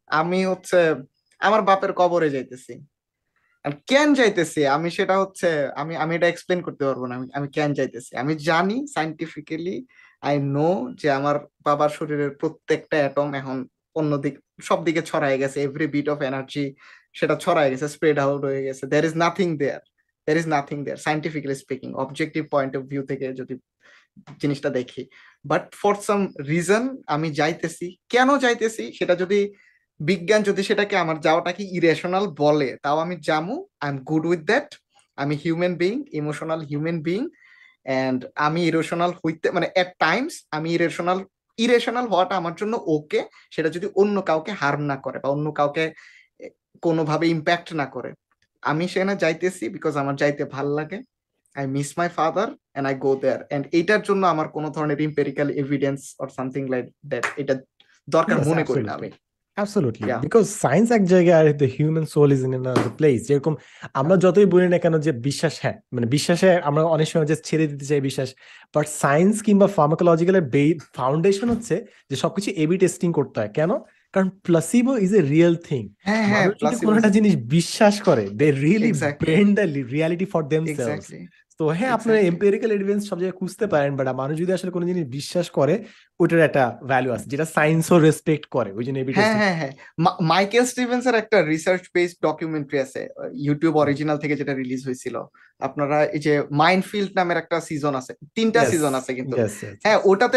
আমি আমার বাপের কবরে যাইতেছি। আর কেন যাইতেছি আমি সেটা আমি আমি এটা এক্সপ্লেন করতে পারবো না। আমি আমি কেন যাইতেছি আমি জানি সাইন্টিফিক্যালি। আই নো যে আমার বাবার শরীরের প্রত্যেকটা অ্যাটম এখন অন্যদিক সব দিকে ছড়ায় গেছে, এভরি বিট অফ এনার্জি সেটা ছড়ায় গেছে, স্প্রেড আউট হয়ে গেছে। There is nothing there, there is nothing there scientifically speaking, objective point of view থেকে যদি জিনিসটা দেখি। বাট ফর সাম রিজন আমি যাইতেছি। কেন যাইতেছি সেটা যদি বিজ্ঞান যদি সেটাকে আমার যাওয়াটাকে ইরেশনাল বলে, তাও আমি যামু। I am good with that. আমি human being, emotional human being. And আমি ইরেশনাল হইতে মানে এট টাইমস আমি ইরেশনাল ইরেশনাল হওয়াটা আমার জন্য ওকে, সেটা যদি অন্য কাউকে হার্ম না করে বা অন্য কাউকে কোনোভাবে ইম্প্যাক্ট না করে। আমি সেখানে যাইতেছি বিকজ আমার যাইতে ভাল লাগে। I miss my father and I go there. And এইটার জন্য আমার কোনো ধরনের empirical evidence or something like that এটা দরকার Yes, মনে করি না absolutely. আমি। Absolutely. Yeah. Because science এক জায়গায় আর the human soul is in another place. যেরকম আমরা যতই বলি না কেন যে বিশ্বাস, হ্যাঁ মানে বিশ্বাসে আমরা অনেক সময় যে ছেড়ে দিতে চাই বিশ্বাস, বাট সায়েন্স কিংবা ফার্মাকোলজিক্যালের ফাউন্ডেশন হচ্ছে যে সবকিছু এবি টেস্টিং করতে হয়। কেন? কারণ placebo is a real thing. হ্যাঁ হ্যাঁ, মানুষ যদি কোনো প্লাসিবো একটা জিনিস বিশ্বাস করে, they really exactly bend the reality for themselves. Exactly তো হ্যাঁ, আপনারা এক্স্যাক্টলি এম্পিরিক্যাল এভিডেন্স সব জায়গায় খুঁজতে পারেন, বাট মানুষ যদি আসলে কোনো জিনিস বিশ্বাস করে ওইটার একটা ভ্যালু আছে, যেটা সায়েন্সও রেসপেক্ট করে, ওই জন্য এবি হ্যাঁ টেস্টিং। হ্যাঁ হ্যাঁ। মাইকেল স্টিভেন্সের একটা রিসার্চ বেসড ডকুমেন্টারি আছে ইউটিউব অরিজিনাল থেকে, যেটা রিলিজ হয়েছিল। আপনারা এই যে মাইনফিল্ড নামের একটা সিজন আছে, 3টা ইয়েস সিজন আছে কিন্তু। Yes yes. হ্যাঁ, ওটাতে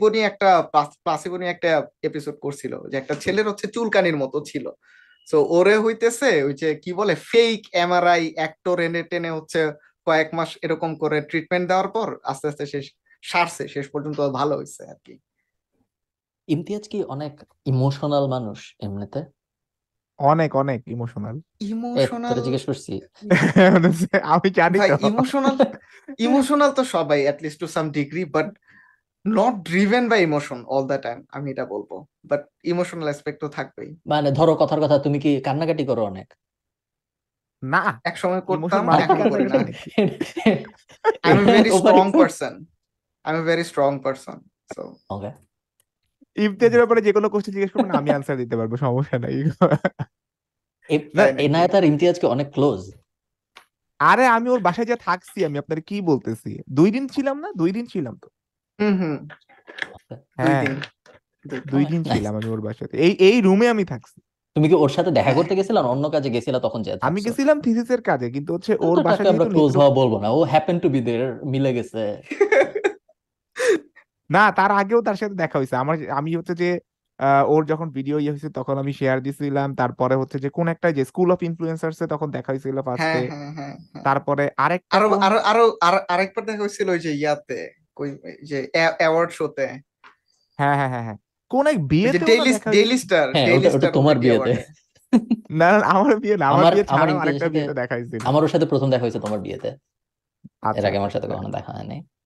প্লাসিবো নিয়ে একটা এপিসোড করছিল, যে একটা ছেলের চুলকানির মতো ছিল। তো ওরে হইতেছে ওই যে কি বলে ফেক এমআরআই অ্যাক্টর এনে টেনে কয়েক মাস এরকম করে ট্রিটমেন্ট দেওয়ার পর আস্তে আস্তে সারছে, শেষ পর্যন্ত ভালো হয়েছে আর কি। ইমতিয়াজ কি অনেক ইমোশনাল মানুষ এমনিতে? অনেক অনেক ইমোশনাল। ইমোশনাল তোরা জিজ্ঞেস করছি। আমি জানি ভাই, তো। ইমোশনাল তো সবাই at least to some degree, but not driven by emotion all the time, আমি এটা বলবো। বাট ইমোশনাল অ্যাসপেক্ট তো থাকবেই। মানে ধরো কথার কথা, তুমি কি কান্নাকাটি করো অনেক? না, এক সময় ইমোশন করতাম, মানে এখন করি না। নাকি? I am very strong Over- person, I am very strong person. So Okay. ইমতিয়াজের ব্যাপারে যে কোনো কোশ্চেন জিজ্ঞেস করবেন আমি আনসার দিতে পারবো, সমস্যা নাই। তাই নাকি? এনায়েত আর ইমতিয়াজকে অনেক ক্লোজ। আরে আমি ওর বাসায় যা থাকছি, আমি আপনার কি বলতেছি, 2 দিন ছিলাম না, 2 দিন ছিলাম তো। হুম হুম, 2 হ্যাঁ, দিন। 2 দিন Nice. ছিলাম আমি ওর বাসাতে, এই রুমে আমি থাকছি। তুমি কি ওর সাথে দেখা করতে গেছিলা না অন্য কাজে গেছিলা তখন যে আমি থাকছো? গেছিলাম থিসিসের কাজে, কিন্তু ওর তো বাসা তাকে আমরা যেহেতু ক্লোজ নেত্র, হওয়া বলবো না, ও হ্যাপেন টু বি দেয়ার, মিলে গেছে। না তার আগেও তার সাথে দেখা হয়েছে আমার। আমি যে ওর যখন ভিডিও হয়েছে তখন আমি শেয়ার দিছিলাম। তারপরে যে কোন একটা যে স্কুল অফ ইনফ্লুয়েন্সার্স তখন দেখা হয়েছিল হ্যাঁ ফার্স্টে। হ্যাঁ হ্যাঁ হ্যাঁ। তারপরে আরেকটা আরো কোন, আরো আরো আরেকবার দেখা হয়েছিল ওই যে ইয়াতে, ওই যে অ্যাওয়ার্ড শোতে, হ্যাঁ হ্যাঁ হ্যাঁ হ্যাঁ, কোন এক ওই যে বিয়েতেও না দেখা হয়েছিল। হ্যাঁ, ডেইলি ওটা স্টার তোমার ওবিটি বিয়েতে। অ্যাওয়ার্ডে। না না, আমার বিয়ে না, আমার আমার বিয়ে আমার ছাড়াও ইমতিয়াজের আরেকটা সাথে বিয়েতে দেখা হয়েছিল। আমার ওর সাথে প্রথম দেখা হয়েছে তোমার বিয়েতে। এর আচ্ছা আগে আমার আচ্ছা, সাথে যাক। কখনো দেখা হয়নি।